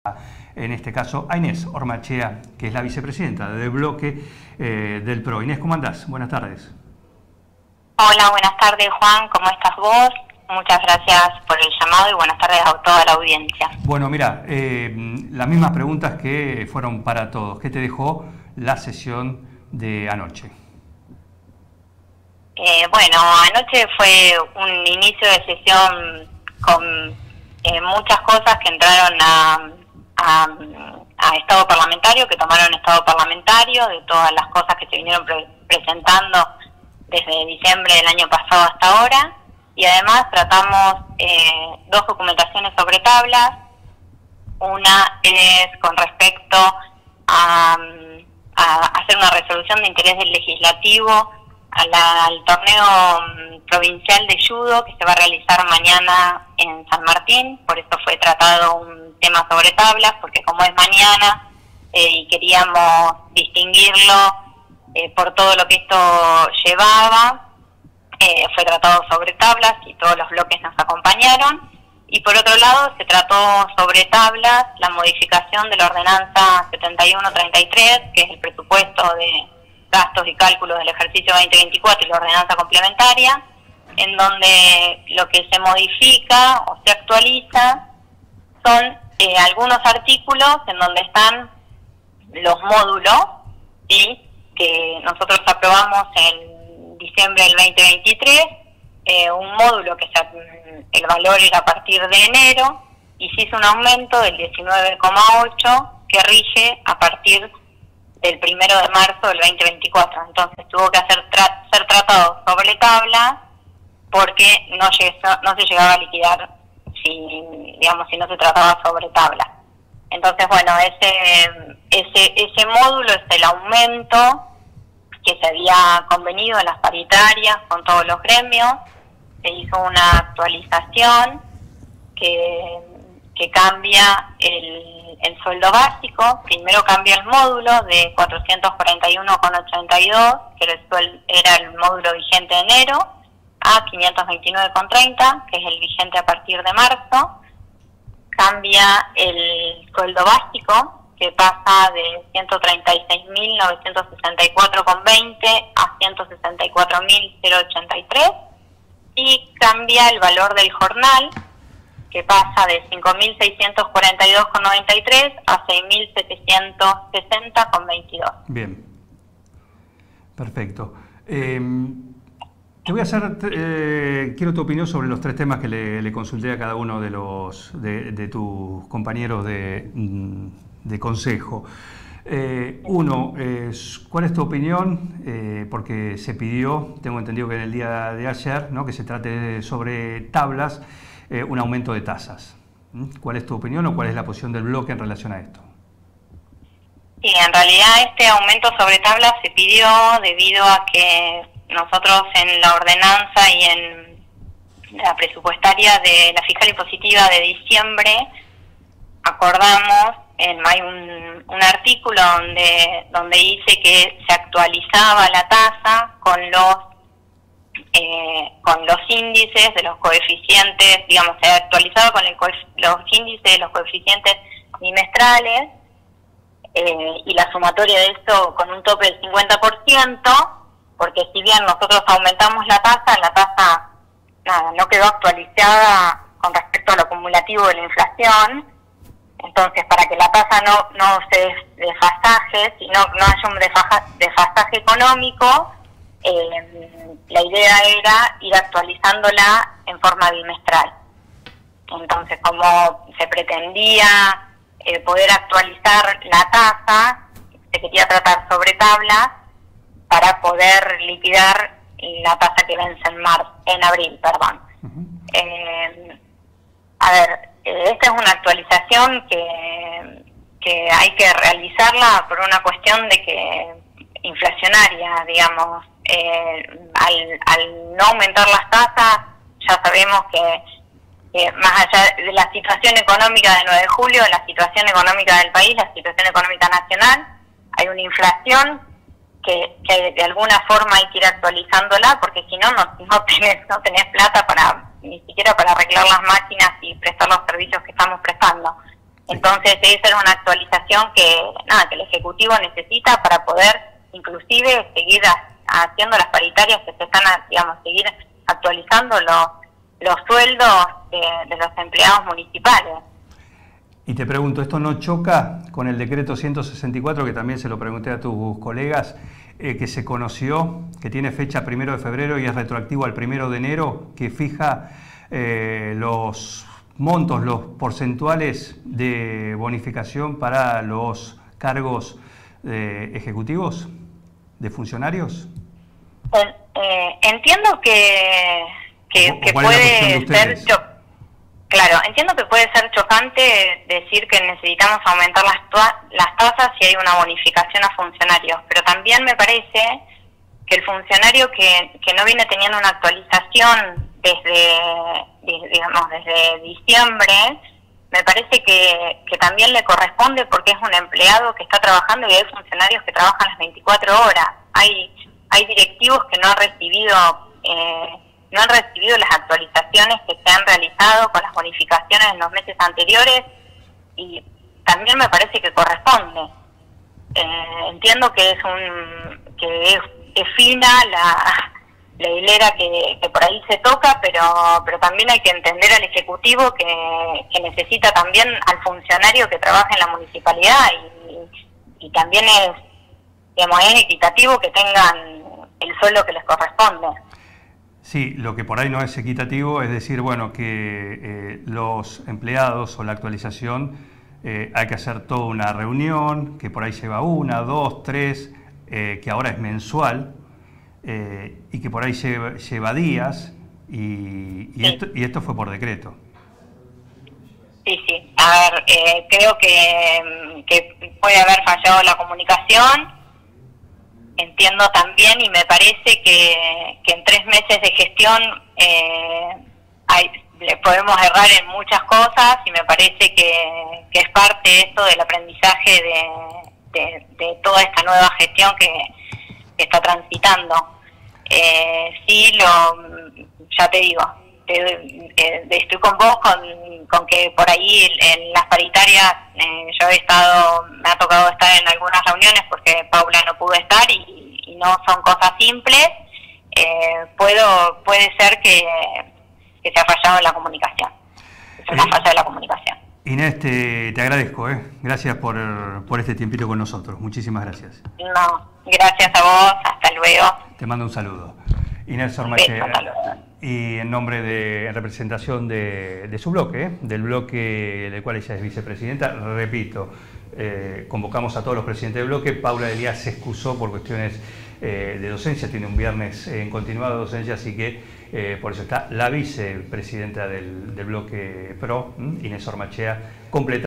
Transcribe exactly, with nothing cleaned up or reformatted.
En este caso, a Inés Ormachea, que es la vicepresidenta del bloque eh, del P R O. Inés, ¿cómo andás? Buenas tardes. Hola, buenas tardes, Juan. ¿Cómo estás vos? Muchas gracias por el llamado y buenas tardes a toda la audiencia. Bueno, mira, eh, las mismas preguntas que fueron para todos. ¿Qué te dejó la sesión de anoche? Eh, bueno, anoche fue un inicio de sesión con eh, muchas cosas que entraron a... A, a estado parlamentario, que tomaron estado parlamentario, de todas las cosas que se vinieron pre presentando desde diciembre del año pasado hasta ahora, y además tratamos eh, dos documentaciones sobre tablas. Una es con respecto a, a hacer una resolución de interés del legislativo a la, al torneo provincial de judo que se va a realizar mañana en San Martín. Por eso fue tratado un tema sobre tablas, porque como es mañana eh, y queríamos distinguirlo eh, por todo lo que esto llevaba, eh, fue tratado sobre tablas y todos los bloques nos acompañaron. Y por otro lado se trató sobre tablas la modificación de la ordenanza setenta y uno treinta y tres, que es el presupuesto de gastos y cálculos del ejercicio veinte veinticuatro, y la ordenanza complementaria, en donde lo que se modifica o se actualiza son eh, algunos artículos en donde están los módulos, ¿sí?, que nosotros aprobamos en diciembre del veinte veintitrés, eh, un módulo que se, el valor era a partir de enero, y se hizo un aumento del diecinueve coma ocho que rige a partir del primero de marzo del veinte veinticuatro. Entonces tuvo que hacer tra ser tratado sobre tabla porque no, no se llegaba a liquidar si, digamos, si no se trataba sobre tabla. Entonces, bueno, ese, ese, ese módulo es el aumento que se había convenido en las paritarias con todos los gremios. Se hizo una actualización que, que cambia el, el sueldo básico. Primero cambia el módulo de cuatrocientos cuarenta y uno coma ochenta y dos, que era el, sueldo, era el módulo vigente de enero, a quinientos veintinueve coma treinta, que es el vigente a partir de marzo. Cambia el sueldo básico, que pasa de ciento treinta y seis mil novecientos sesenta y cuatro coma veinte a ciento sesenta y cuatro mil ochenta y tres, y cambia el valor del jornal, que pasa de cinco mil seiscientos cuarenta y dos coma noventa y tres a seis mil setecientos sesenta coma veintidós. Bien, perfecto. Eh, te voy a hacer, eh, quiero tu opinión sobre los tres temas que le, le consulté a cada uno de los de, de tus compañeros de, de consejo. Eh, uno, es, ¿cuál es tu opinión? Eh, porque se pidió, tengo entendido que en el día de ayer, ¿no?, que se trate sobre tablas, eh, un aumento de tasas. ¿Mm? ¿Cuál es tu opinión o cuál es la posición del bloque en relación a esto? Sí, en realidad este aumento sobre tablas se pidió debido a que nosotros en la ordenanza y en la presupuestaria de la fiscal impositiva de diciembre acordamos, en, hay un, un artículo donde donde dice que se actualizaba la tasa con los eh, con los índices de los coeficientes, digamos, se actualizaba con el los índices de los coeficientes bimestrales, eh, y la sumatoria de esto con un tope del cincuenta por ciento, porque si bien nosotros aumentamos la tasa, la tasa nada, no quedó actualizada con respecto a lo acumulativo de la inflación. Entonces, para que la tasa no, no se desfasaje, sino no haya un desfasaje económico, eh, la idea era ir actualizándola en forma bimestral. Entonces, como se pretendía eh, poder actualizar la tasa, se quería tratar sobre tabla para poder liquidar la tasa que vence en marzo, en abril, perdón. Uh-huh. eh, a ver, esta es una actualización que, que hay que realizarla por una cuestión de que inflacionaria, digamos. Eh, al, al no aumentar las tasas, ya sabemos que, que más allá de la situación económica de nueve de julio, la situación económica del país, la situación económica nacional, hay una inflación que, que de alguna forma hay que ir actualizándola, porque si no, no, no tenés, no tenés plata para ni siquiera para arreglar las máquinas y prestar los servicios que estamos prestando. Entonces esa es una actualización que, nada, que el Ejecutivo necesita para poder inclusive seguir a, haciendo las paritarias que se están, digamos, seguir actualizando los, los sueldos de, de los empleados municipales. Y te pregunto, ¿esto no choca con el decreto ciento sesenta y cuatro, que también se lo pregunté a tus colegas, eh, que se conoció, que tiene fecha primero de febrero y es retroactivo al primero de enero, que fija eh, los montos, los porcentuales de bonificación para los cargos eh, ejecutivos de funcionarios? Eh, eh, entiendo que, que, que puede ser... Claro, entiendo que puede ser chocante decir que necesitamos aumentar las, las tasas si hay una bonificación a funcionarios, pero también me parece que el funcionario que, que no viene teniendo una actualización desde, digamos, desde diciembre, me parece que, que también le corresponde porque es un empleado que está trabajando y hay funcionarios que trabajan las veinticuatro horas. Hay, hay directivos que no han recibido... Eh, no han recibido las actualizaciones que se han realizado con las bonificaciones en los meses anteriores y también me parece que corresponde. Eh, entiendo que es un que es, es fina la, la hilera que, que por ahí se toca, pero pero también hay que entender al Ejecutivo que, que necesita también al funcionario que trabaja en la municipalidad y, y también es, digamos, es equitativo que tengan el sueldo que les corresponde. Sí, lo que por ahí no es equitativo es decir, bueno, que eh, los empleados o la actualización eh, hay que hacer toda una reunión, que por ahí lleva una, dos, tres, eh, que ahora es mensual eh, y que por ahí lleva, lleva días y, y, sí. esto, y esto fue por decreto. Sí, sí. A ver, eh, creo que, que puede haber fallado la comunicación. Entiendo también y me parece que, que en tres meses de gestión eh, hay, le podemos errar en muchas cosas y me parece que, que es parte esto del aprendizaje de, de, de toda esta nueva gestión que, que está transitando. Eh, sí, lo, ya te digo, te, eh, estoy con vos con, con que por ahí en las paritarias eh, yo he estado, me ha tocado estar en algunas reuniones porque Paula no pudo estar y, y no son cosas simples. Eh, puedo puede ser que, que se ha fallado en la comunicación, que se me ha fallado en la comunicación. Inés, te, te agradezco, ¿eh? Gracias por, por este tiempito con nosotros, muchísimas gracias. No, gracias a vos, hasta luego. Te mando un saludo. Inés Ormachea, y en nombre de, en representación de, de su bloque, ¿eh? del bloque del cual ella es vicepresidenta, repito, eh, convocamos a todos los presidentes del bloque. Paula Elías se excusó por cuestiones eh, de docencia, tiene un viernes en continuado de docencia, así que eh, por eso está la vicepresidenta del, del bloque PRO, ¿m? Inés Ormachea, completa.